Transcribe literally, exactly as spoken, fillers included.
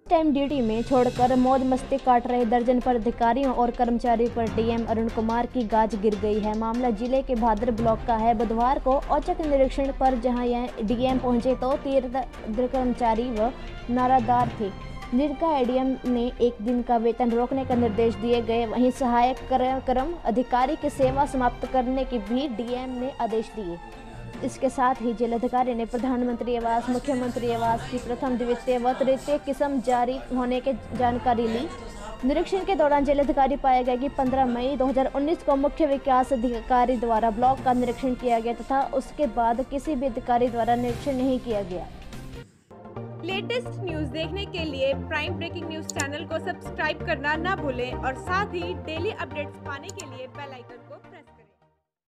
Time duty में छोड़कर मौज मस्ती काट रहे दर्जन पर अधिकारियों और कर्मचारियों पर डीएम अरुण कुमार की गाज गिर गई है। मामला जिले के भादर ब्लॉक का है। बुधवार को औचक निरीक्षण पर जहां यह डीएम पहुंचे तो तीर्थ कर्मचारी व नारादार थे, जिनका एडीएम ने एक दिन का वेतन रोकने का निर्देश दिए गए। वहीं सहायक कर्म अधिकारी की सेवा समाप्त करने के भी डीएम ने आदेश दिए। इसके साथ ही जिलाधिकारी ने प्रधानमंत्री आवास, मुख्यमंत्री आवास की प्रथम, द्वितीय व तृतीय किस्म जारी होने की जानकारी ली। निरीक्षण के दौरान जिलाधिकारी पाया गया कि पंद्रह मई दो हज़ार उन्नीस को मुख्य विकास अधिकारी द्वारा ब्लॉक का निरीक्षण किया गया तथा उसके बाद किसी भी अधिकारी द्वारा निरीक्षण नहीं किया गया। लेटेस्ट न्यूज देखने के लिए प्राइम ब्रेकिंग न्यूज चैनल को सब्सक्राइब करना ना भूलें और साथ ही डेली अपडेट्स पाने के लिए बेल आइकन को